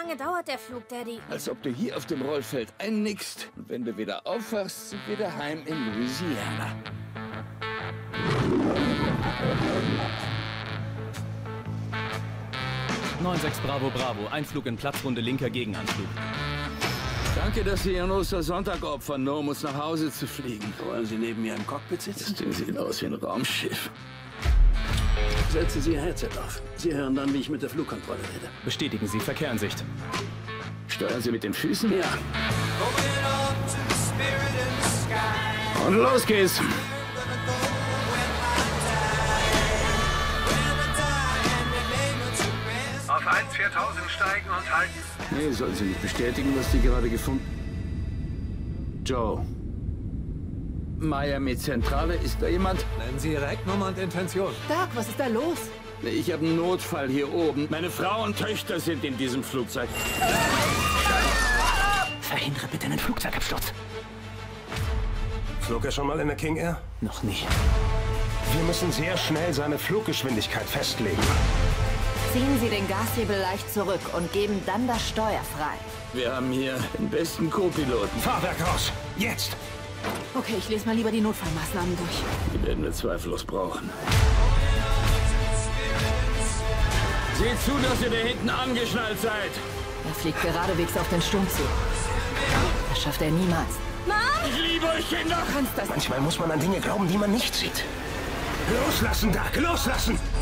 lange dauert der Flug, Daddy? Als ob du hier auf dem Rollfeld einnickst und wenn du wieder aufwachst, sind wir daheim in Louisiana. ...96 Bravo Bravo, Einflug in Platzrunde linker Gegenanflug. Danke, dass Sie Ihren Ostersonntag opfern, nur um uns nach Hause zu fliegen. Wollen Sie neben mir im Cockpit sitzen? Das Ding sieht aus wie ein Raumschiff. Setzen Sie Ihr Headset auf. Sie hören dann, wie ich mit der Flugkontrolle rede. Bestätigen Sie Verkehransicht. Steuern Sie mit den Füßen? Ja. Und los geht's! Auf 14000 steigen und halten. Nee, sollen Sie nicht bestätigen, was Sie gerade gefunden... Joe. Miami Zentrale, ist da jemand? Nennen Sie Ihre Ecknummer und Intention. Doug, was ist da los? Ich habe einen Notfall hier oben. Meine Frau und Töchter sind in diesem Flugzeug. Verhindere bitte einen Flugzeugabsturz. Flog er schon mal in der King Air? Noch nie. Wir müssen sehr schnell seine Fluggeschwindigkeit festlegen. Ziehen Sie den Gashebel leicht zurück und geben dann das Steuer frei. Wir haben hier den besten Co-Piloten. Fahrwerk raus! Jetzt! Okay, ich lese mal lieber die Notfallmaßnahmen durch. Die werden wir zweifellos brauchen. Seht zu, dass ihr da hinten angeschnallt seid. Er fliegt geradewegs auf den Sturm zu. Das schafft er niemals. Ich liebe euch, Kinder! Du kannst das... Manchmal muss man an Dinge glauben, die man nicht sieht. Loslassen, Doug! Loslassen!